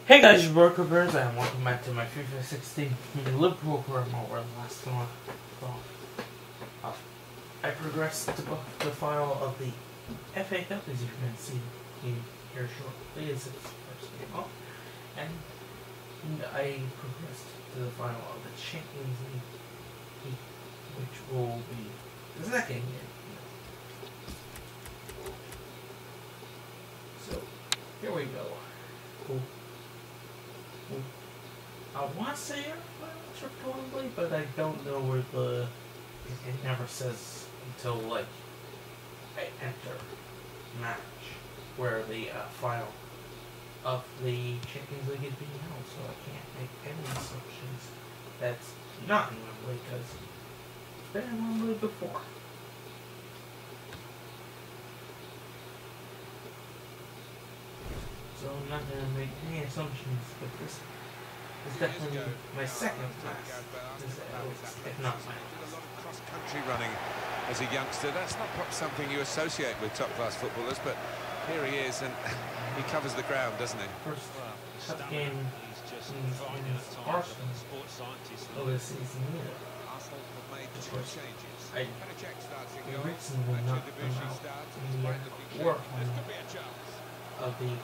Hey guys, it's Broker Bears, and welcome back to my FIFA 16 Liverpool promo where last month I progressed to the final of the FA Cup, as you can see here shortly, as it's first game off, and I progressed to the final of the Champions League, which will be the second game. So, here we go. Cool. I want to say probably, but I don't know where it never says until like I enter match where the final of the Champions League is being held, so I can't make any assumptions that's not in Wembley because it's been in Wembley before. So I'm not going to make any assumptions, but this is definitely my second class, if not my last. Cross-country running as a youngster, that's not something you associate with top-class footballers, but here he is, and he covers the ground, doesn't he? First cup game in Arsenal over the season either. Of course, Eriksen will not come out in the war of the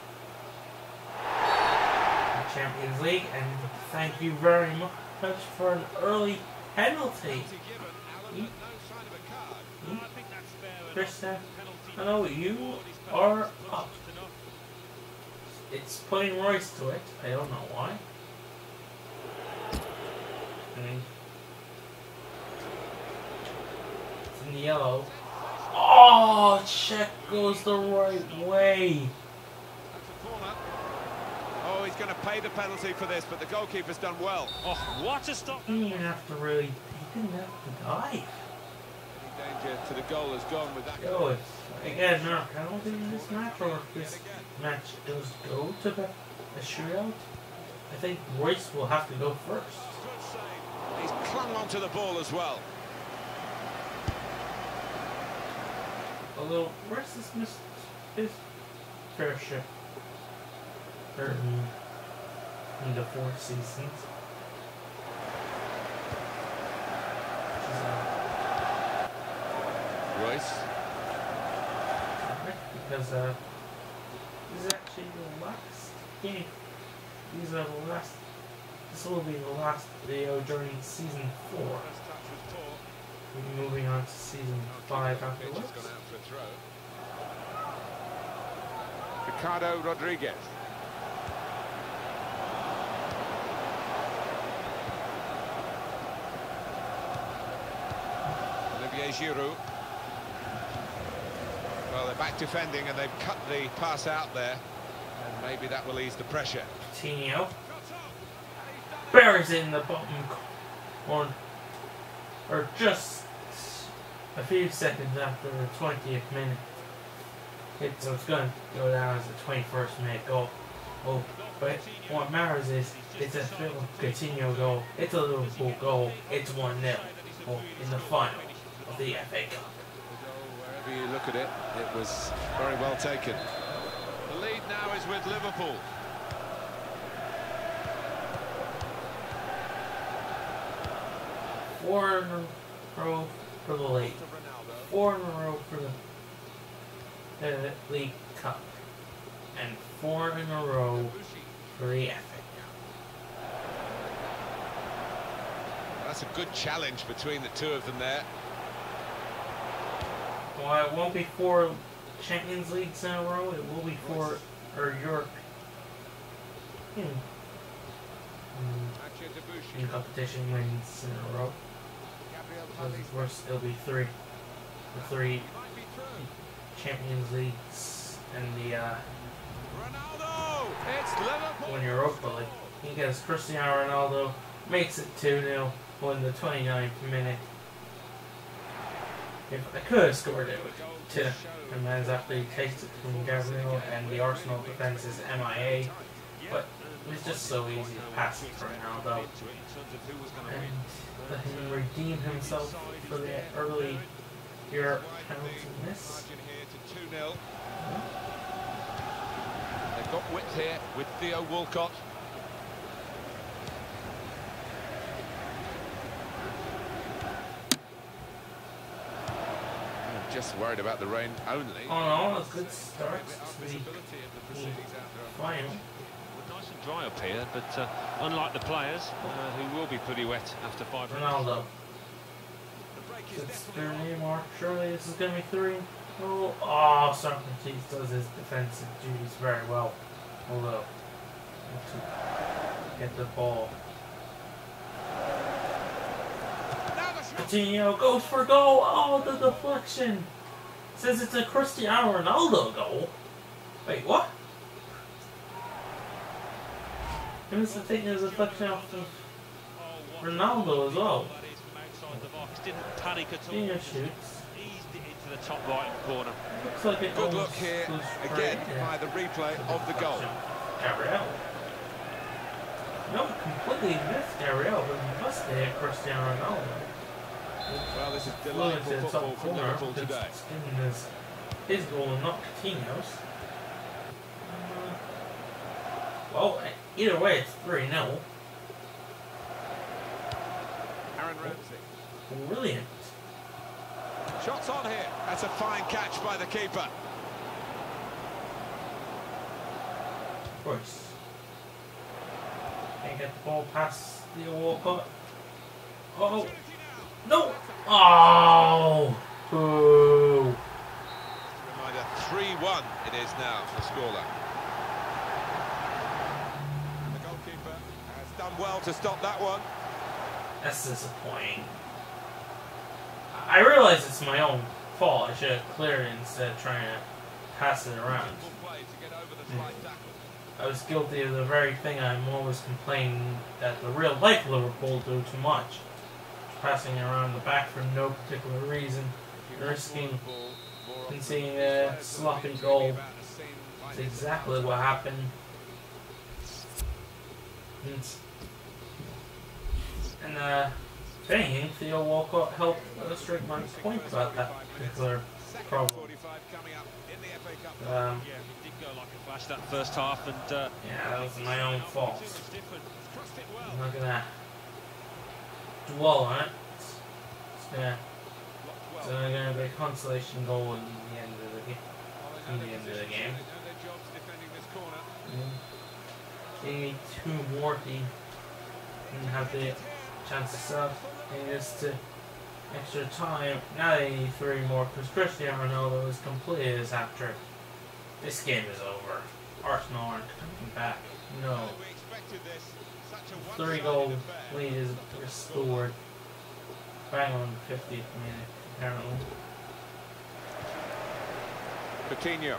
Champions League, and thank you very much for an early penalty. Christian, I know you are up. It's putting Royce to it. I don't know why. It's in the yellow. Oh, check goes the right way. Oh, he's going to pay the penalty for this, but the goalkeeper's done well. Oh, what a stop! He didn't have to really. He didn't have to dive. Any danger to the goal has gone with that. Yo, if I get another penalty in this match, or if this match does go to the shootout, I think Royce will have to go first. He's clung onto the ball as well. Although Royce has missed his fair share in the 4 seasons. Royce. Because this is actually the last game. This will be the last video during season 4. We'll be moving on to season 5 afterwards. Ricardo Rodriguez. Olivier Giroud. Well, they're back defending and they've cut the pass out there, and maybe that will ease the pressure. Coutinho buries it in the bottom corner, or just a few seconds after the 20th minute. So it's going to go down as a 21st minute goal. Oh, but what matters is it's a Coutinho goal. It's a Liverpool goal. It's 1-0 in the final of the FA Cup. Wherever you look at it, it was very well taken. The lead now is with Liverpool. Four in a row for the league. 4 in a row for the League Cup. And 4 in a row for the FA Cup. That's a good challenge between the two of them there. Well, it won't be 4 Champions Leagues in a row. It will be 4 Europe in competition wins in a row. Of course, it'll be 3. The 3 Champions Leagues and the one Europa League. He gets Cristiano Ronaldo, makes it 2-0 in the 29th minute. If I could have scored it with 2, and then after he takes it from Gabriel and the Arsenal defense is MIA, but it was just so easy to pass it for Ronaldo and let him redeem himself for the early Europe penalty miss. They've got width here with Theo Walcott. just worried about the rain only. Oh no, a good start to the final. Nice and dry up here, but unlike the players, who will be pretty wet after 5 minutes. Ronaldo. It's 3 more. Surely this is going to be 3. Oh, Socrates does his defensive duties very well. Although, to get the ball. Coutinho goes for goal. Oh, the deflection. Says it's a Cristiano Ronaldo goal. Wait, what? And it's the thing is a deflection off of Ronaldo as well. Didn't panic at all. Coutinho shoots. Eased it into the top right corner. Looks like it Good look here again by the replay of the goal. Gabriel. No, completely missed Gabriel, but he must have hit Cristiano Ronaldo. Well, this is delightful football from Liverpool today. His goal and not Coutinho's. Well, either way, it's 3-0. Aaron Ramsey. Brilliant. Shots on here. That's a fine catch by the keeper. Of course. Can't get the ball past the Walcott. Oh! No! Oh! Boo! Reminder, 3-1 it is now, the scoreline. And the goalkeeper has done well to stop that one. That's disappointing. I realize it's my own fault. I should have cleared it instead of trying to pass it around. I was guilty of the very thing I'm always complaining that the real life Liverpool do too much. Passing around the back for no particular reason, risking conceding a sloppy goal. That's exactly what happened. And if anything, Theo Walcott helped illustrate my point about that particular problem. Yeah, he did go like a flash that first half, and yeah, that was my own fault. I'm not gonna dwell on it. It's gonna be a consolation goal in the end of the game. They need 2 more and have the chance to sub. They need to extra time. Now they need 3 more because Cristiano Ronaldo has completed his hat-trick. This game is over. Arsenal aren't coming back. No. 3-goal lead is restored. Bang on the 50th minute, apparently. Coutinho.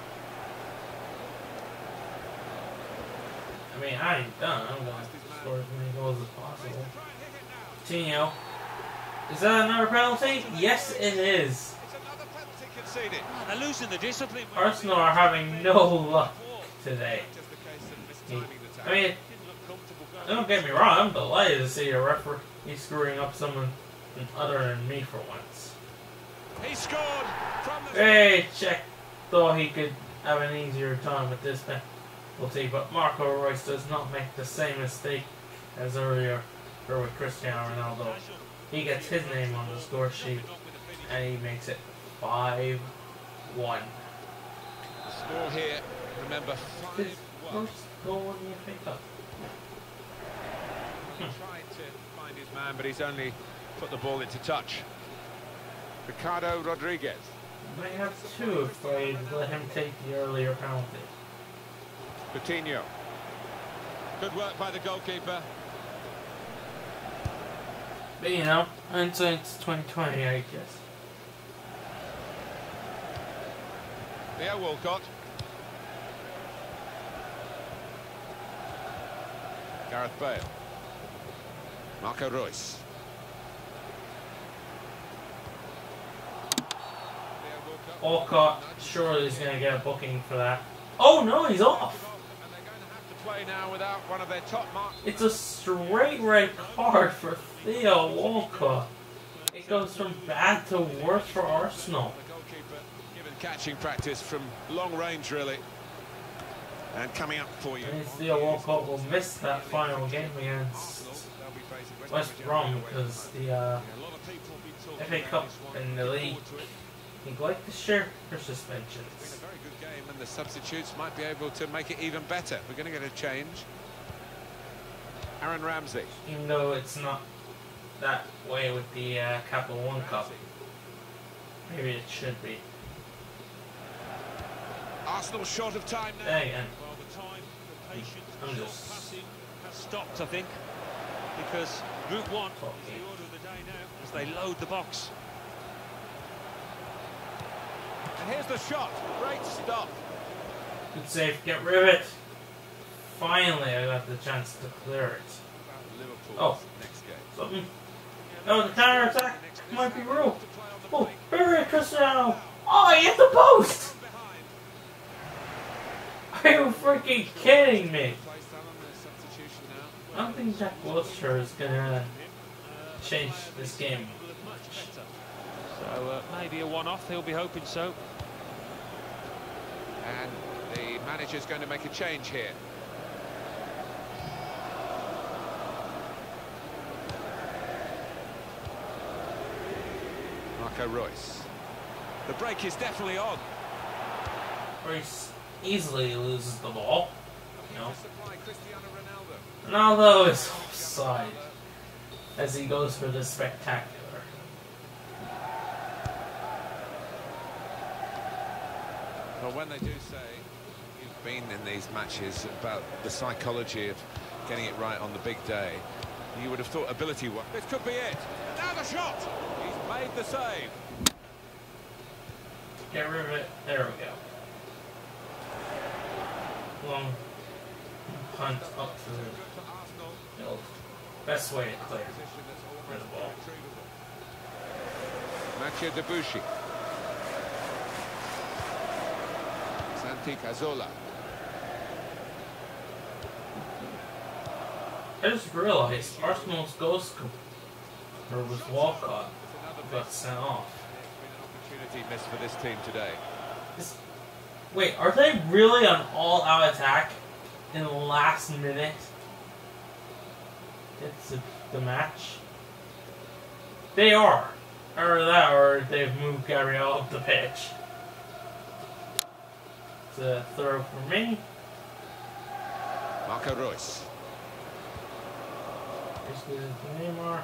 I mean, I ain't done. I'm going to score as many goals as possible. Coutinho. Is that another penalty? Yes, it is. they're losing the discipline. Arsenal are having no luck today. I mean, don't get me wrong, I'm delighted to see a referee screwing up someone other than me for once. He scored from the... Hey, Czech thought he could have an easier time with this penalty, but Marco Reus does not make the same mistake as earlier or with Cristiano Ronaldo. He gets his name on the score sheet, and he makes it 5-1. The score here, remember, 5-1. First goal in the FA Cup. Tried to find his man, but he's only put the ball into touch. Ricardo Rodriguez. May have 2 if I let him take the earlier penalty. Coutinho. Good work by the goalkeeper. But you know, hindsight's 2020, I guess. Theo Walcott. Gareth Bale. Marco Reus. Walcott surely is going to get a booking for that. Oh no, he's off! And they're going to have to play now without one of their top marks. It's a straight red card for Theo Walcott. It goes from bad to worse for Arsenal. The goalkeeper given catching practice from long range, really. And coming up for you. That means Theo Walcott will miss that final game against West Brom because the FA Cup and the league He'd like to share her It's been suspensions. a very good game, and the substitutes might be able to make it even better. We're going to get a change. Aaron Ramsey. Even though it's not that way with the Capital One Cup. Maybe it should be. Arsenal short of time now. There again. Well, the time, the patience, I'm the short just- passing has stopped, I think, because Route 1 is Okay. the order of the day now as they load the box. And here's the shot. Great stop. Good save, get rid of it. Finally, I got the chance to clear it. Liverpool's Oh. next game. Something. Oh, the counter attack might be real. Oh, bury it, Cristiano. Oh, he hit the post. Are you freaking kidding me? I don't think Jack Wilshere is gonna change this game much. So maybe a one-off, he'll be hoping so. And the manager's going to make a change here. Marco Reus. The break is definitely on. Reus easily loses the ball. You know, Supply Cristiano Ronaldo. Ronaldo is offside as he goes for the spectacular. Well, when they do say you've been in these matches about the psychology of getting it right on the big day, you would have thought ability won. This could be it. Now the shot. He's made the save. Get rid of it. There we go. Long punt up to the field. Best way to clear the ball. Mathieu Debuchy. Santi Cazorla. I just realized Arsenal's goal scorer was Walcott, who got sent off. Opportunity missed for this team today. Wait, are they really on all-out attack in the last minute? It's the match. They are. Or that, or they've moved Gabriel up the pitch. It's a throw for me. Marco Reus. Here's the Neymar.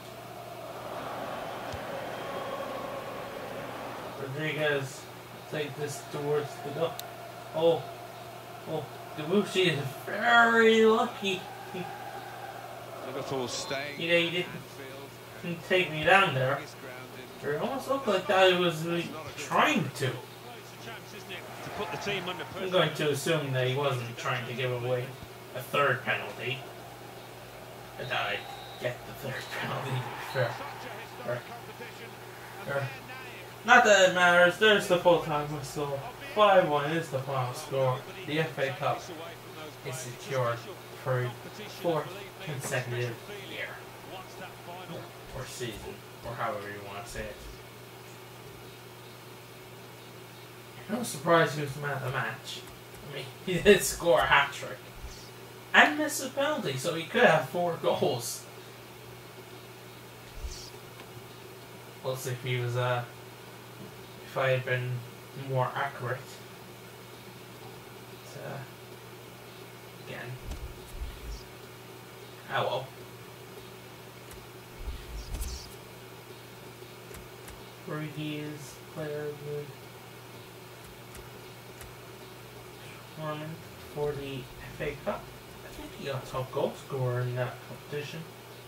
Rodriguez take this towards the goal. Oh, Debuchy is very lucky. Liverpool staying. He didn't take me down there. It almost looked like that he was trying to. It's a chance, isn't it, to put the team under pressure. I'm going to assume that he wasn't trying to give away a third penalty. And that I get the third penalty, to be fair. Fair. Not that it matters, there's the full-time whistle. 5-1 is the final score. The FA Cup is secured for a fourth consecutive year. Or season, or however you want to say it. No surprise he was the man of the match. I mean, he did score a hat-trick. And missed a penalty, so he could have 4 goals. We'll see if he was, if I had been more accurate. But, again. Oh well. Brady is player of the tournament for the FA Cup. I think he got top goal scorer in that competition.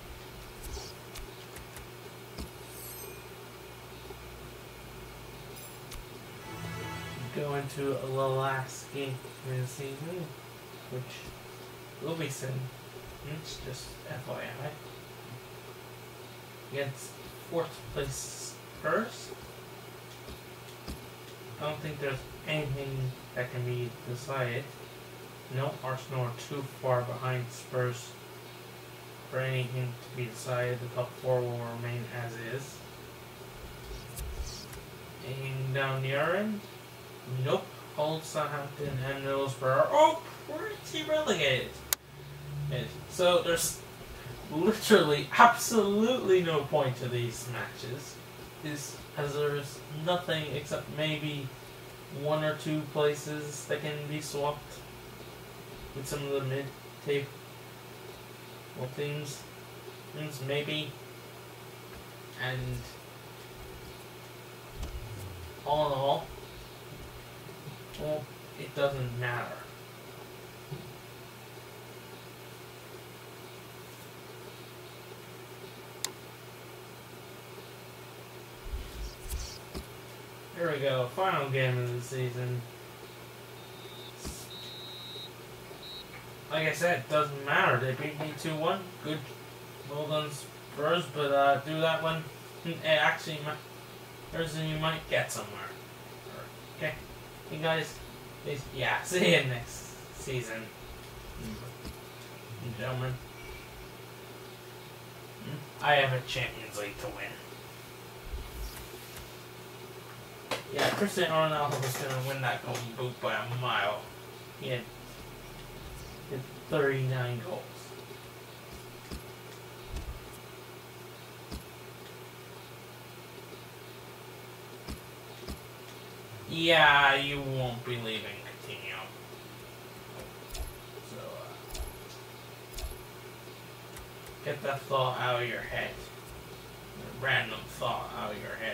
Go into the last game of the season, which will be soon. It's just FYI. Against 4th place Spurs. I don't think there's anything that can be decided. No, Arsenal are too far behind Spurs for anything to be decided. The top 4 will remain as is. And down the other end, nope. Hull, Southampton, and Middlesbrough are pretty relegated. And so there's literally absolutely no point to these matches. is as there's nothing except maybe one or two places that can be swapped with some of the mid-table teams, maybe, and all in all, well, it doesn't matter. Here we go, final game of the season. Like I said, it doesn't matter. They beat me 2-1. Good. Well done, Spurs, but do that one. It actually, there's you might get somewhere. Okay. You guys, yeah, see you next season. Gentlemen. I have a Champions League to win. Yeah, Cristiano Ronaldo was going to win that Golden Boot by a mile. He had 39 goals. Yeah, you won't be leaving Coutinho. So, get that thought out of your head. A random thought out of your head.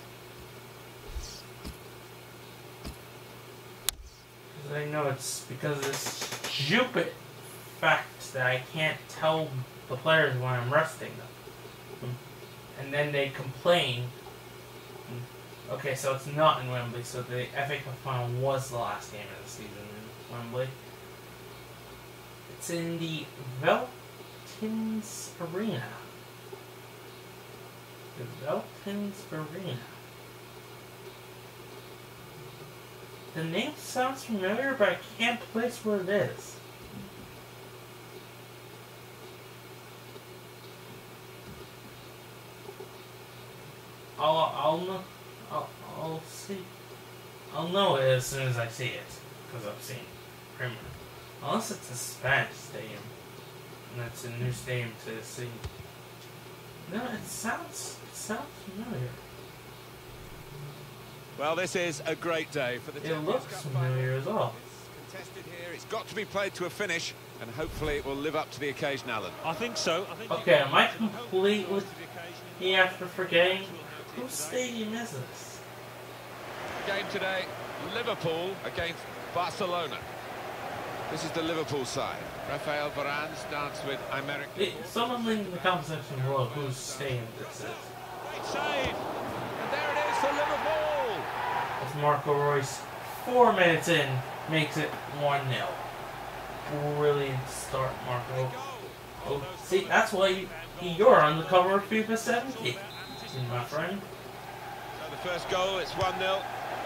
I know it's because of this stupid fact that I can't tell the players when I'm resting them. And then they complain. Okay, so it's not in Wembley, so the FA Cup final was the last game of the season in Wembley. It's in the Veltins Arena. The Veltins Arena. The name sounds familiar, but I can't place where it is. I'll see. I'll know it as soon as I see it, because I've seen Premier. Unless it's a Spanish stadium, and it's a new stadium to see. No, it sounds familiar. Well, this is a great day for the Champions It looks Cup familiar as well. It's contested here. It's got to be played to a finish, and hopefully it will live up to the occasion, Alan. I think so. Okay, am I completely after forgetting whose stadium is this? Game today, Liverpool against Barcelona. This is the Liverpool side. Rafael Varane starts with Aymeric. Someone in the comment section below whose stadium this is. Great save! And there it is for Liverpool! As Marco Reus, 4 minutes in, makes it 1-0. Brilliant start, Marco. Oh, see, that's why you're on the cover of FIFA 17, my friend. So the first goal, it's 1-0.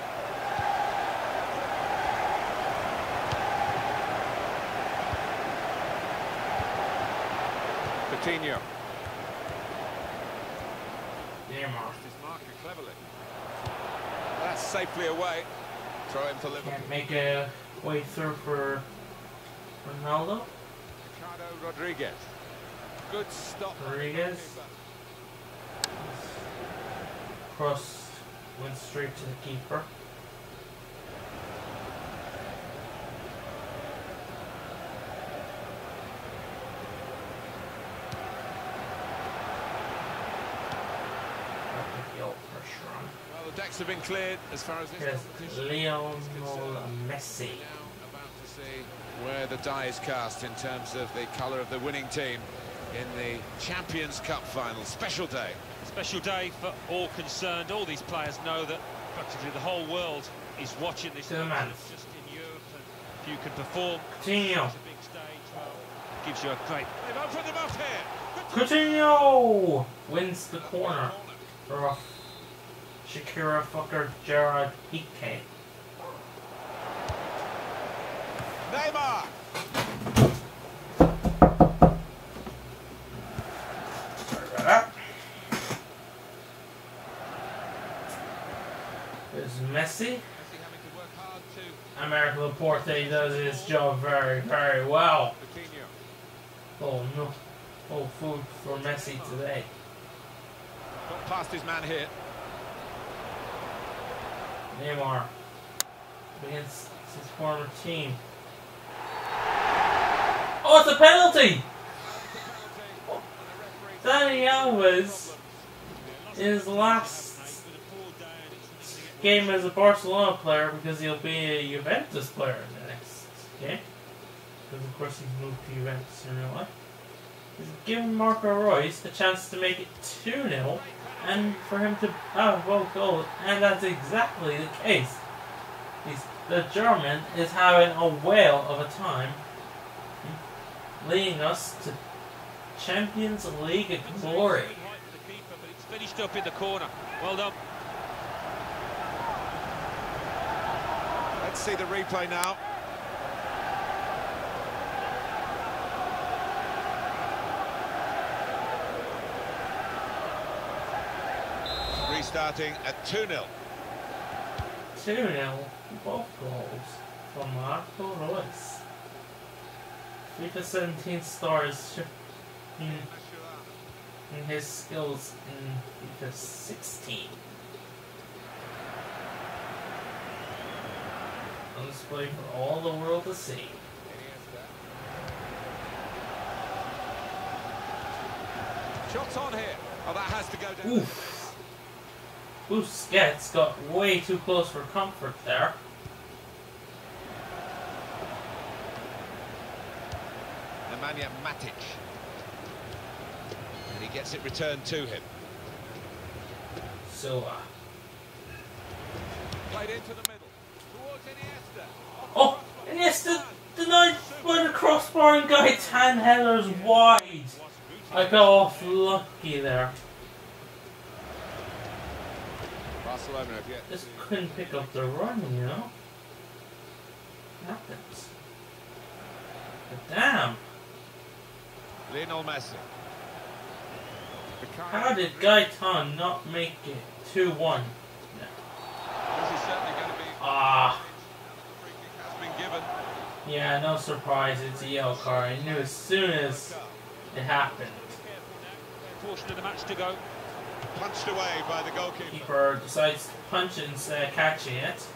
Coutinho. Neymar. His marker cleverly. That's safely away. Throw in for Liverpool. Can't make a way through for Ronaldo. Ricardo Rodriguez. Good stop. Rodriguez. Cross went straight to the keeper. Well, the decks have been cleared as far as this competition. Lionel Messi. Now about to see where the die is cast in terms of the colour of the winning team in the Champions Cup final. Special day. Special day for all concerned. All these players know that practically the whole world is watching this match, just in Europe. And if you can perform Coutinho. on a big stage, well, it gives you a great... They've opened them up here. Coutinho wins the corner for Shakira fucker Gerard Piqué. Neymar. Sorry about that. There's Messi. Having to work hard to Aymeric Laporte does his job very, very well. Coutinho. Oh no. Oh, food for Messi today. Got past his man here. Neymar against his former team. Oh, it's a penalty! Dani Alves, in his last game as a Barcelona player, because he'll be a Juventus player in the next game, because of course he's moved to Juventus in real life, he's given Marco Reus a chance to make it 2-0 and for him to have both goals, and that's exactly the case. The German is having a whale of a time, leading us to Champions League glory. It's finished up in the corner. Well done. Let's see the replay now. Restarting at 2-0. 2-0, both goals from Marco Reus. FIFA 17 stars in his skills in FIFA 16. On display for all the world to see. Shots on here. Oh, that has to go down. Oof. Busquets got way too close for comfort there. Nemanja Matic. And he gets it returned to him. Silva. Played into the middle. Towards Iniesta. Oh! Iniesta denied by the crossbar and Gaetan headers wide. I got off lucky there. Barcelona have yet. Just couldn't pick up the run, you know? Happens. But damn! Lionel Messi. How did Gaetan not make it 2-1? This is certainly going to be. Ah! The free kick has been given. Yeah, no surprise, it's a yellow card. I knew as soon as it happened. Portion of the match to go. Punched away by the goalkeeper. Keeper decides to punch it instead of catching it.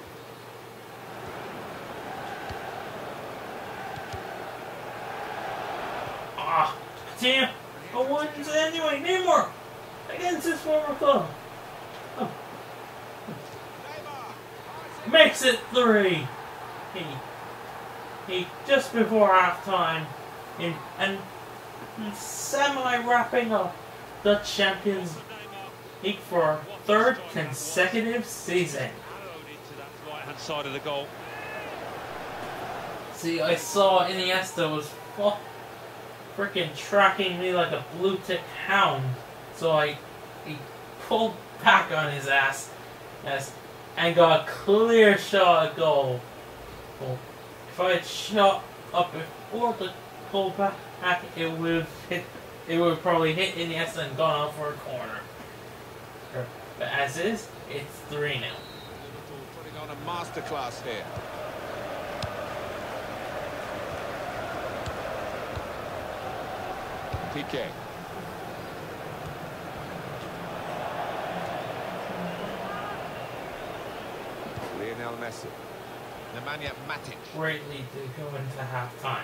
Ah! Continue! Oh, wins anyway! Neymar! Against his former club! Oh. Makes it 3! He just before half-time and semi-wrapping up the Champions League for a third consecutive season. Into that right-hand side of the goal. See, I saw Iniesta was freaking tracking me like a blue-tick hound, so he pulled back on his ass and got a clear shot at goal. Well, if I had shot up before the pull back, it would have probably hit Iniesta and gone out for a corner. But as is, it's 3-0. Putting on a masterclass here. Piqué. Lionel Messi. Nemanja Matic. Great lead to go into half-time.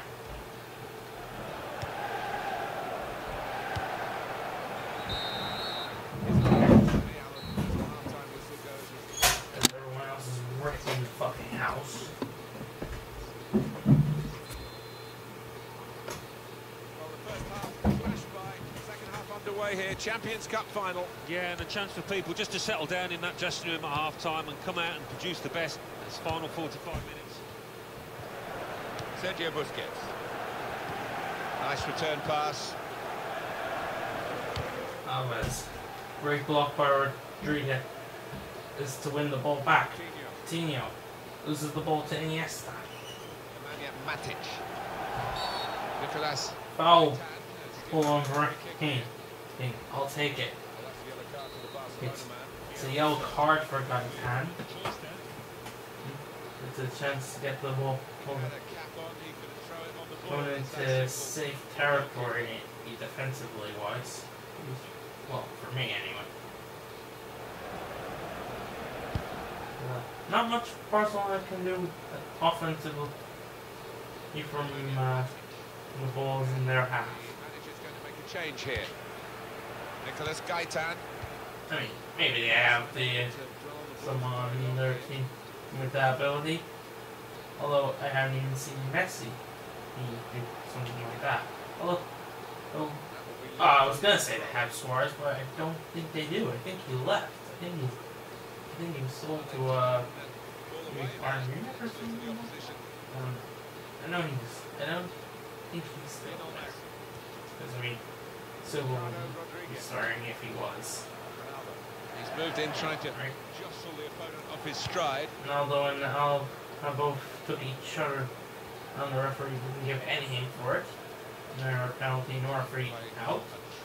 As everyone else is wrecking the fucking house. Underway here, Champions Cup final. Yeah, and a chance for people just to settle down in that dressing room at half-time and come out and produce the best. This final 45 minutes. Sergio Busquets. Nice return pass. Alves. Great block by Rodriguez is to win the ball back. Coutinho loses the ball to Iniesta. Nemanja Matic. Nicolas. Foul. Pull on Kane. I'll take it. It's a yellow card for Gaetan. It's a chance to get the ball going into safe territory defensively wise. Well, for me anyway. not much Barcelona can do offensively from the balls in their half. Manager's going to make a change here. Nicolas Gaitan. I mean, maybe they have someone on their team with that ability. Although I haven't even seen Messi do something like that. Although, I was gonna say they have Suarez, but I don't think they do. I think he left. I think he was sold to maybe Bayern Munich or something. I don't think he's still there. Because I mean, Silva would be starting if he was. He's moved in, trying to jostle the opponent off his stride. And although both took each other, and the referee didn't give anything for it. Neither a penalty nor a free out.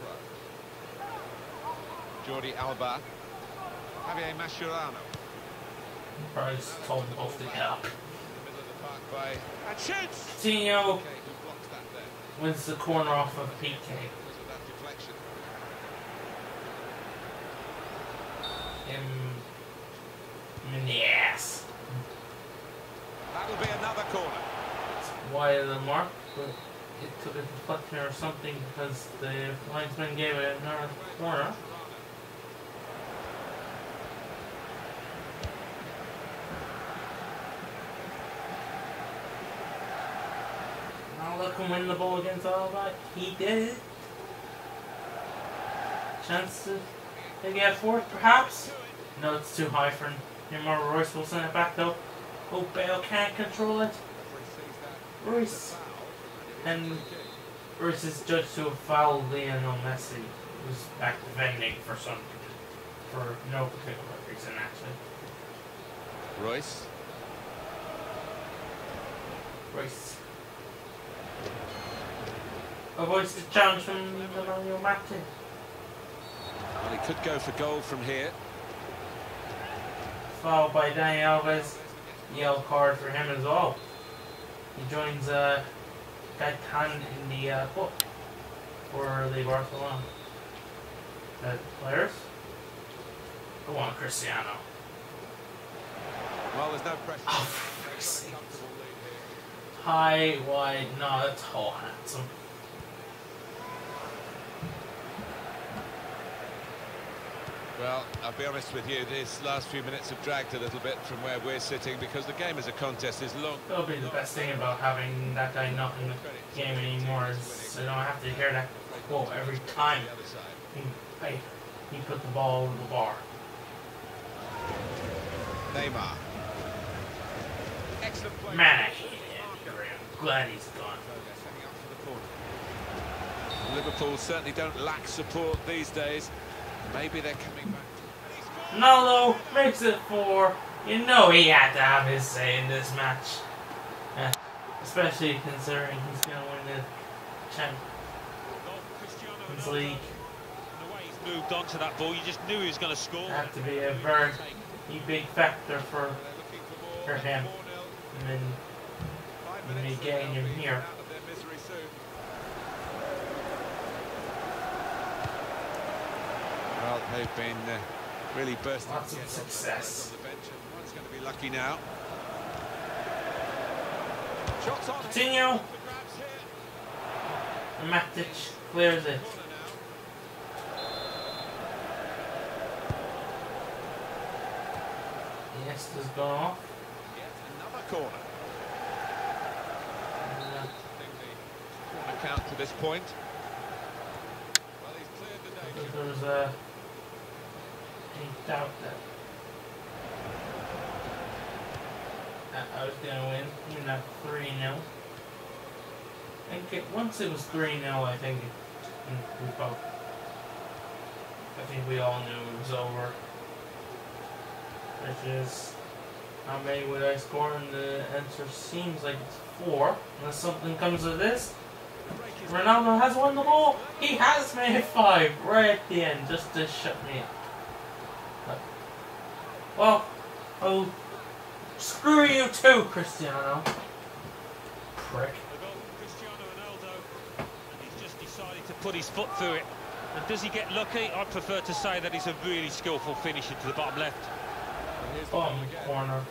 Jordi Alba. Javier Mascherano. Probably just told them both to get up. In the middle of the park by... And shoots! Coutinho Okay, who blocks that there? wins the corner off of PK. Because of that deflection. Him in the ass. That'll be another corner. It's wide of the mark, but it took a deflection or something because the linesman gave it another corner. Let him win the ball against Alba. He did it. Chance to get fourth, perhaps? No, it's too high for Neymar. Royce will send it back though. Oh, Bale can't control it. Royce. And Royce is judged to have fouled Lionel Messi, who's back defending for no particular reason actually. Royce. Royce avoids the challenge from Emmanuel Martin. Well, he could go for goal from here. Foul by Dani Alves. Yellow card for him as well. He joins Gaitan in the book for the Barcelona players. Go on, Cristiano. Well, there's no pressure. Oh, for Christ's sake. High, wide, no, that's all handsome. Well, I'll be honest with you, these last few minutes have dragged a little bit from where we're sitting because the game as a contest is long. That'll be the best thing about having that guy not in the game anymore is I don't have to hear that quote every time he put the ball over the bar. Neymar. Excellent play. Man, I hate him. I'm glad he's gone. Liverpool certainly don't lack support these days. Maybe they're coming back. Ronaldo makes it 4. You know he had to have his say in this match. Especially considering he's going to win the Champions League. The way he's moved on to that ball, you just knew he was going to score. Had to be a very big factor for him. And then me getting him here. Well, they've been really bursting. Lots of success. On the bench, and one's going to be lucky now. Shots on. Coutinho. Matic clears it. Iniesta's gone off. Yet another corner. Corner count to this point. Well, he's cleared the danger. There was a doubt that I was going to win, even at 3-0. Once it was 3-0, I think we all knew it was over. Which is, how many would I score? And the answer seems like it's 4, unless something comes of this. Ronaldo has won the ball. He has made it 5 right at the end, just to shut me up. But, well, oh, screw you too, Cristiano. Prick. Cristiano Ronaldo, and he's just decided to put his foot through it. And does he get lucky? I prefer to say that he's a really skillful finisher to the bottom left. Here's the bottom goal again. corner.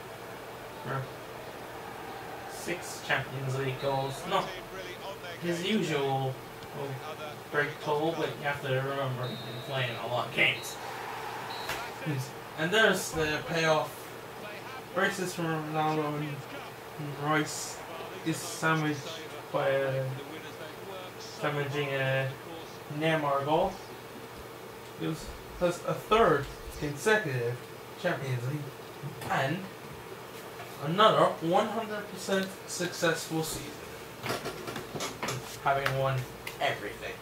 6 Champions League goals. Not his usual break total, but you have to remember he's been playing a lot of games. And there's the payoff. Braces from Ronaldo and Royce is sandwiched by sandwiching a Neymar goal. It was that's a third consecutive Champions League and another 100% successful season, having won everything.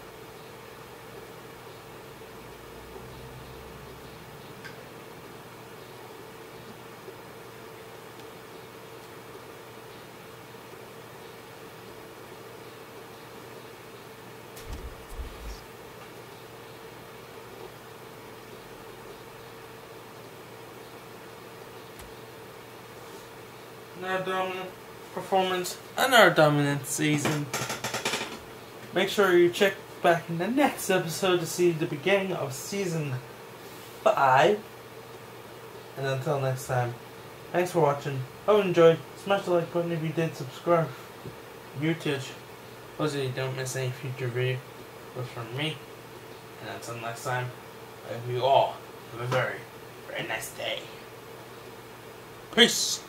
Another dominant performance, another dominant season. Make sure you check back in the next episode to see the beginning of season 5. And until next time, thanks for watching. Hope you enjoyed. Smash the like button if you did. Subscribe. YouTube, so you don't miss any future videos from me. And until next time, I hope you all have a very, very nice day. Peace.